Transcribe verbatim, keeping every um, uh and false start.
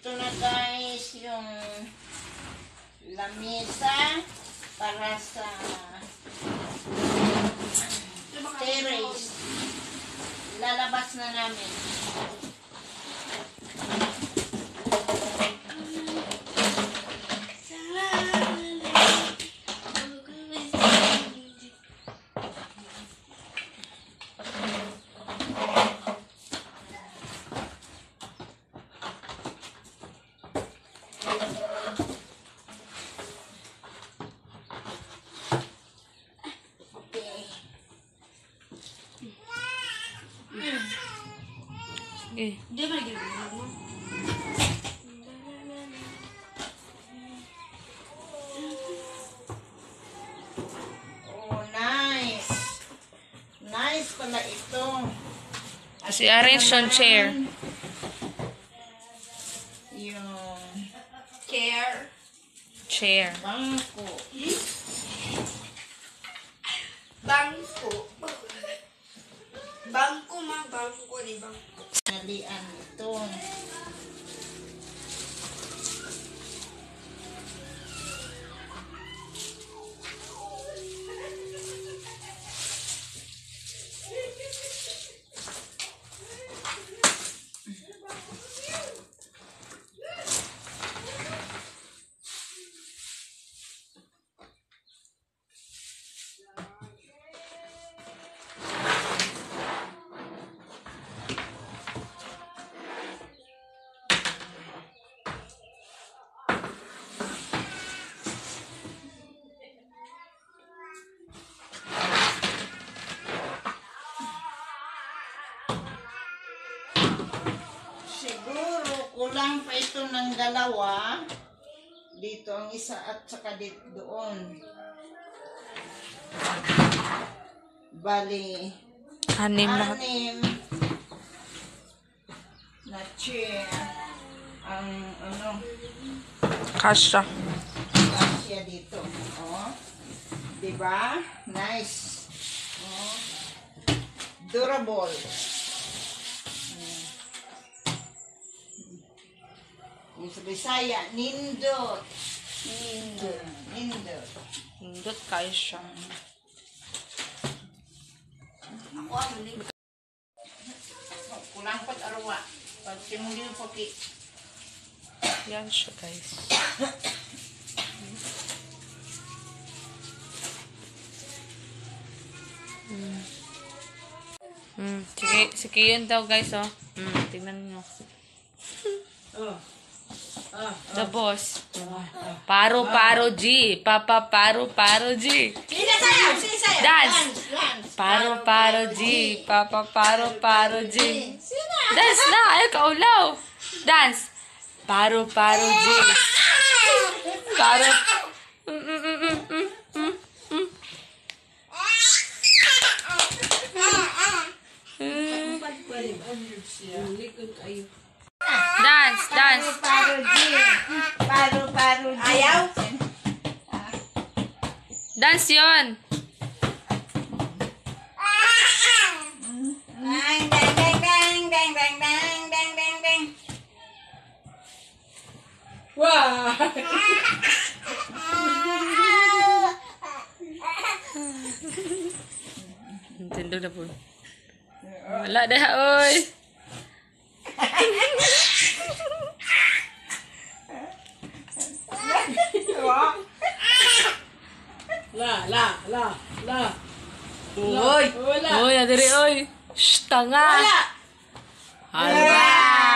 ito na guys yung lamesa para sa terrace. Lalabas na namin. Eh. Dia mana dia? Oh, nice. Nice pala ito. Kasi arrange on chair. Yung Chair. Chair. bangko. Bangko. Bangko mah bangko di bangko. Nalian ito. Siguro kulang pa ito ng dalawa. Dito ang isa at saka dito doon. Bali, Anim lahat. anim na chair ang ano, Kasha. kasya dito. Oh. Diba? Nice. Oh. Durable. Yung sa Bisaya, nindot. Nindot. Nindot. Hindot kayo siya. Ako ang mali. Kulang pat arwa. Pag sinuli yung paki. Yan siya guys. Mm. Mm. Sige, sige yun daw guys oh. Mm, tingnan nyo. Oh. Ah, The boss. Paro paro G. Papa paro paro G. Sino sa'yo? Sino sa'yo? Dance. Dance. Paro paro G. Papa paro paro G. Sino? Dance na. Ayaw kaulaw. Dance. Paro paro G. Paro. Mm, mm, mm, mm, mm, mm, mm. Dance, dance. Paro G. Paro, paro G. Ayaw? Dance yun. Dang dang dang dang dang dang dang dang dang dang. Wow. Nintendo na po. Wala dah, oy. La, la, la, la. Oy. Oy, adiri, oy. Shh, tanga. Wala. Hala.